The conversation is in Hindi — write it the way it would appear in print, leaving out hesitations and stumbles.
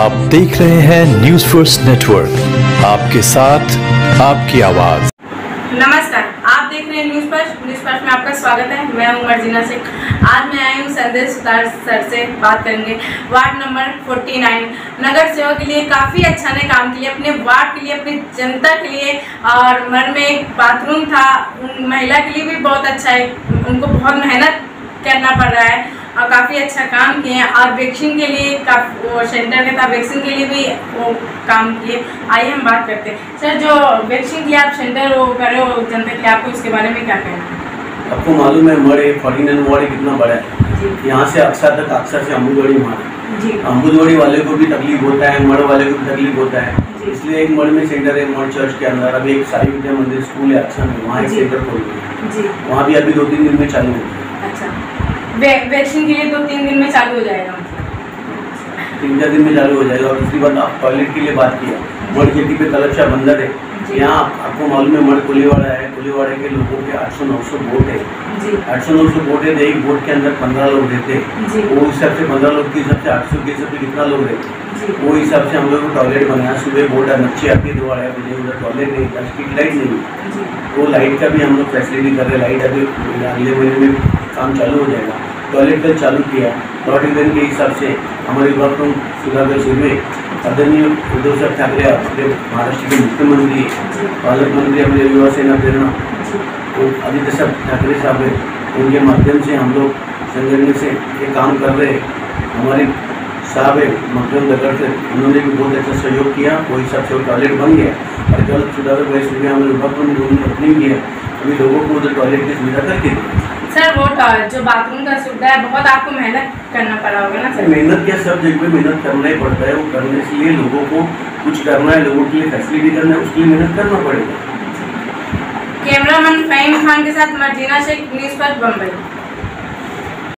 आप देख रहे हैं न्यूज फर्स्ट नेटवर्क, आपके साथ आपकी आवाज। नमस्कार, आप देख रहे हैं न्यूज फर्स्ट में आपका स्वागत है। मैं हूं मर्जीना शेख। आज मैं आई हूं संदेश सुतार सर से बात करेंगे। वार्ड नंबर 49 नगर सेवा के लिए काफ़ी अच्छा ने काम किया, अपने वार्ड के लिए, अपनी जनता के लिए। और घर में एक बाथरूम था, उन महिला के लिए भी बहुत अच्छा है। उनको बहुत मेहनत करना पड़ रहा है और काफ़ी अच्छा काम किए हैं। और वैक्सीन के लिए वो सेंटर के था, वैक्सीन के लिए भी वो काम किए। आइए हम बात करते हैं। सर, जो वैक्सीन के आप सेंटर वो कर रहे हो जनता के लिए, आपको इसके बारे में क्या कहना है? आपको मालूम है मड़ 49 वार्ड कितना बड़ा है। यहाँ से अक्सर तक, अक्सर से अम्बुदवाड़ी मार, अम्बुदवाड़ी वाले को भी तकलीफ होता है, मड़ वाले को भी तकलीफ होता है। इसलिए एक मड़ में सेंटर है, मड़ चर्च के अंदर। अभी एक साई विद्या मंदिर स्कूल है अक्सर में, वहाँ एक सेंटर खोल गया। वहाँ भी अभी 2-3 दिन में चालू होगा। अच्छा, वैक्सीन के लिए 2-3 दिन में चालू हो जाएगा? 3-4 दिन में चालू हो जाएगा। और दूसरी बात, आप टॉयलेट के लिए बात किया, मड़ खेती पे तलबशाह बंदर है। यहाँ आपको मालूम है मड़ कोलीवाड़ा है, कोलीवाड़े के लोगों के 800-900 वोट है। 800-900 वोट है, एक वोट के अंदर 15 लोग रहते हैं। वो हिसाब से 15 लोग के हिसाब से 800 के हिसाब से कितना लोग रहते, वो हिसाब से हम लोग को टॉयलेट बनाया। सुबह वोट बच्चे आती 2-2:30 बजे, उधर टॉयलेट नहीं, स्ट्रीट लाइट नहीं। वो लाइट का भी हम लोग फैसिलिटी कर रहे हैं। लाइट अभी अगले महीने में काम चालू हो जाएगा। टॉयलेट कल चालू किया। प्लॉटिंग के हिसाब से हमारे विभाग को सुधाकर सिर्वे आदरणीय उद्धव साहब ठाकरे, अपने महाराष्ट्र के मुख्यमंत्री, पालक मंत्री, अपने युवा सेना प्रेरणा तो आदित्य साहब ठाकरे साहब है, उनके माध्यम से हम लोग संगठन से ये काम कर रहे हैं। हमारे साहब है मकदम नगर से, उन्होंने भी बहुत अच्छा सहयोग किया। वो हिसाब से वो टॉयलेट बन गया। और कल सुधाकर भाई सिर्वे हमारे विभाग को ओपनिंग किया। अभी लोगों को उधर टॉयलेट की सुविधा करके दी। सर, वो जो बाथरूम का सुविधा है, बहुत आपको मेहनत करना पड़ा होगा ना सर? मेहनत क्या, सब जगह पे मेहनत करना ही पड़ता है। वो करने के लिए लोगों को कुछ करना है, लोगों के लिए फैसिलिटी करना है, उसके लिए मेहनत करना पड़ेगा। कैमरामैन फहीम खान के साथ मर्जीना शेख, न्यूज़ फर्स्ट, बम्बई।